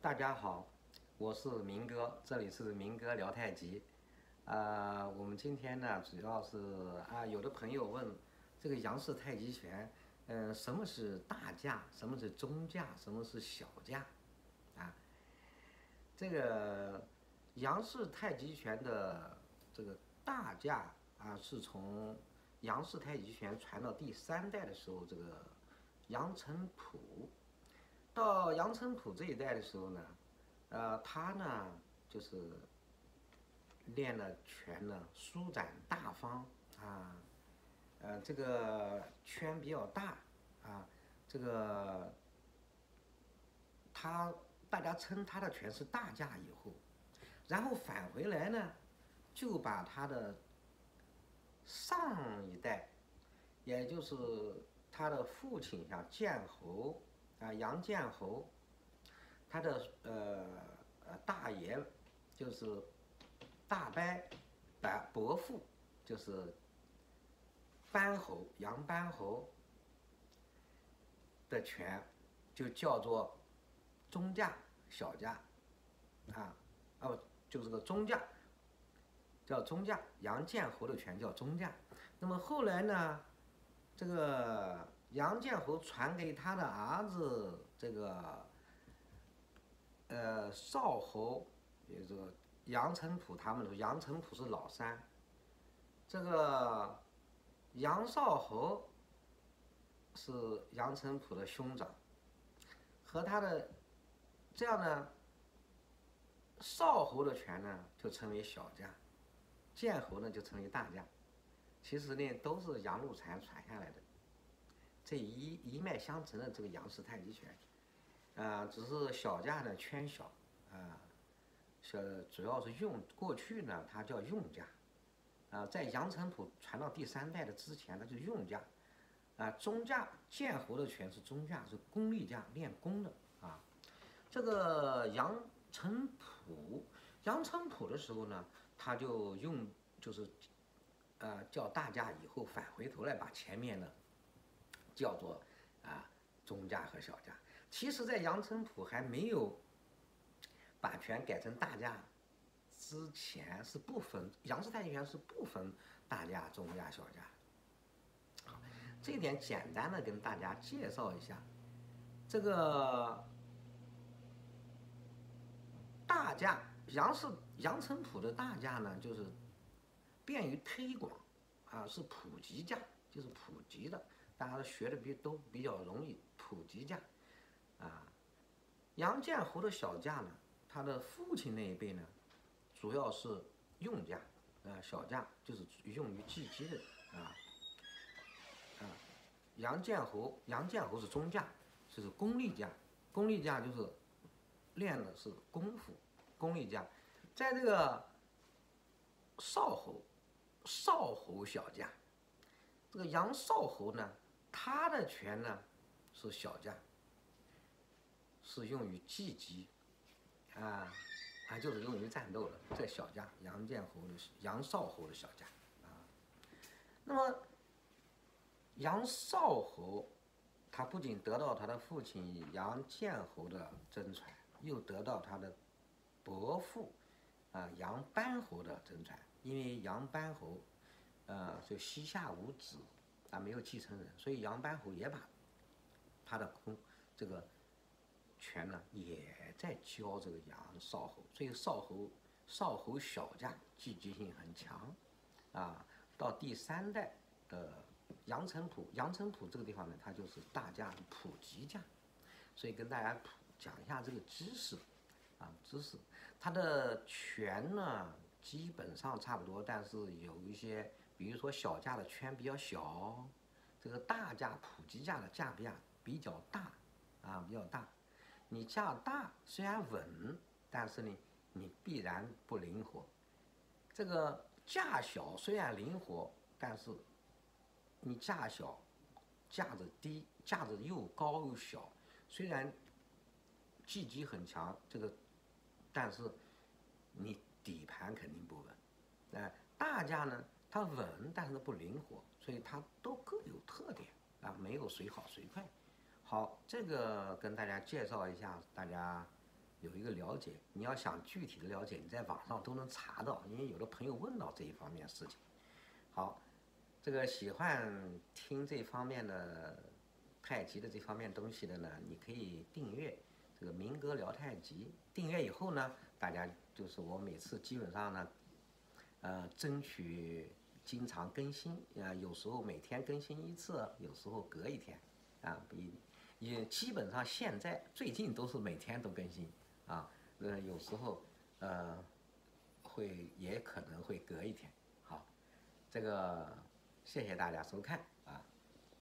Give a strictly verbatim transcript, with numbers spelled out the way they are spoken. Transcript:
大家好，我是明哥，这里是明哥聊太极。呃，我们今天呢，主要是啊，有的朋友问这个杨氏太极拳，嗯、呃，什么是大架，什么是中架，什么是小架啊？这个杨氏太极拳的这个大架啊，是从杨氏太极拳传到第三代的时候，这个杨澄甫到杨澄甫这一代的时候呢，呃，他呢就是练了拳呢，舒展大方啊，呃，这个圈比较大啊，这个他大家称他的拳是大架以后，然后返回来呢，就把他的上一代，也就是他的父亲像建侯啊，杨建侯，他的呃呃大爷就是大伯伯伯父就是班侯杨班侯的拳就叫做中架小架啊哦就是个中架叫中架，杨建侯的拳叫中架。那么后来呢，这个杨建侯传给他的儿子这个呃少侯，也就是说杨澄甫他们，杨澄甫是老三，这个杨少侯是杨澄甫的兄长，和他的这样呢，少侯的拳呢就称为小架，建侯呢就称为大架。其实呢都是杨露禅传下来的，这一一脉相承的这个杨氏太极拳，啊、呃，只是小架呢圈小，啊、呃，小主要是用过去呢它叫用架，啊、呃，在杨澄甫传到第三代的之前，它就用架，啊、呃，中架建侯的拳是中架，是功力架，练功的啊。这个杨澄甫，杨澄甫的时候呢，他就用就是。呃，叫大架以后返回头来把前面呢叫做啊中架和小架。其实，在杨澄甫还没有把拳改成大架之前，是不分杨氏太极拳是不分大架、中架、小架。好，这一点简单的跟大家介绍一下。这个大架，杨氏杨澄甫的大架呢，就是便于推广，啊，是普及架，就是普及的，大家学的比都比较容易，普及架，啊，杨建侯的小架呢，他的父亲那一辈呢，主要是用架，啊，小架就是用于技击的，啊，啊，杨建侯杨建侯是中架，就是功力架，功力架就是练的是功夫，功力架，在这个少侯。少侯小架，这个杨少侯呢，他的拳呢是小架，是用于技击，啊啊，就是用于战斗的。这小架，杨建侯的杨少侯的小架啊。那么杨少侯，他不仅得到他的父亲杨建侯的真传，又得到他的伯父啊杨班侯的真传。因为杨班侯，呃，就膝下无子啊，没有继承人，所以杨班侯也把他的功这个拳呢，也在教这个杨少侯，所以少侯少侯小架积极性很强啊。到第三代的杨澄甫，杨澄甫这个地方呢，它就是大架普及架，所以跟大家讲一下这个知识啊，知识，他的拳呢。基本上差不多，但是有一些，比如说小架的圈比较小，这个大架普及架的架比较比较大，啊，比较大。你架大虽然稳，但是呢，你必然不灵活。这个架小虽然灵活，但是你架小，架子低，架子又高又小，虽然技击很强，这个，但是你。底盘肯定不稳，呃，大架呢它稳，但是不灵活，所以它都各有特点啊，没有谁好谁坏。好，这个跟大家介绍一下，大家有一个了解。你要想具体的了解，你在网上都能查到，因为有的朋友问到这一方面事情。好，这个喜欢听这方面的太极的这方面东西的呢，你可以订阅这个民歌聊太极。订阅以后呢，大家就是我每次基本上呢，呃，争取经常更新啊、呃，有时候每天更新一次，有时候隔一天啊，不一定。也基本上现在最近都是每天都更新啊，呃，有时候呃会也可能会隔一天。好，这个谢谢大家收看。